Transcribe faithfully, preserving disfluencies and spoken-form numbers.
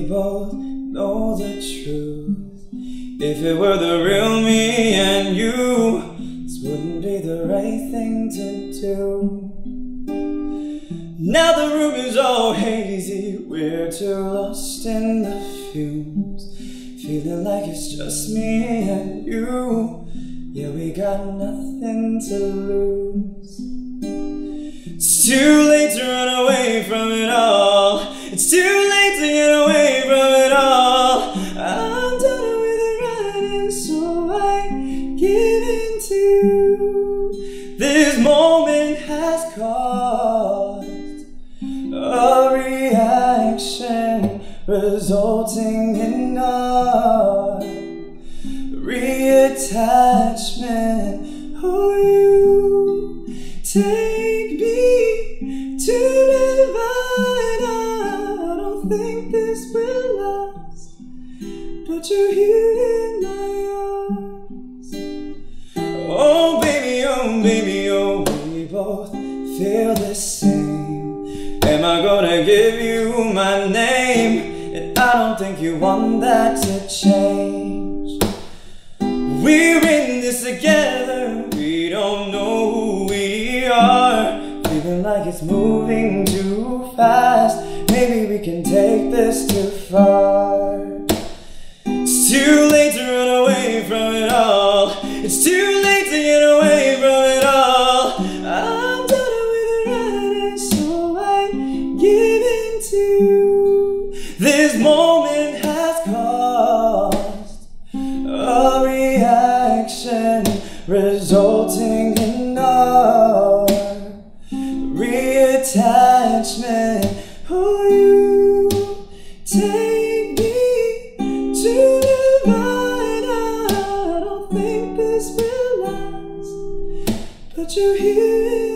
both know the truth. If it were the real me and you, this wouldn't be the right thing to do. Now the room is all hazy, we're too lost in the fumes, feeling like it's just me and you. Yeah, we got nothing to lose. It's too late to run away from it all. It's too late to get away from it all. I'm done with the running, so I give in to you. This moment has caused a reaction resulting in our reattachment. Oh, you take me to Nirvana. I don't think this will last, but you're here in my arms. Oh baby, oh baby, oh, we both feel the same. Am I gonna give you my name? And I don't think you want that to change. We're in this together, we don't know who we are, feeling like it's moving too fast. Maybe we can take this too far. It's too late to run away from it all. It's too late to get away from it all. I'm done with the running, so I give in to you. This moment has caused a reaction resulting in our reattachment. Oh, you take me to Nirvana. I don't think this will last, but you're here.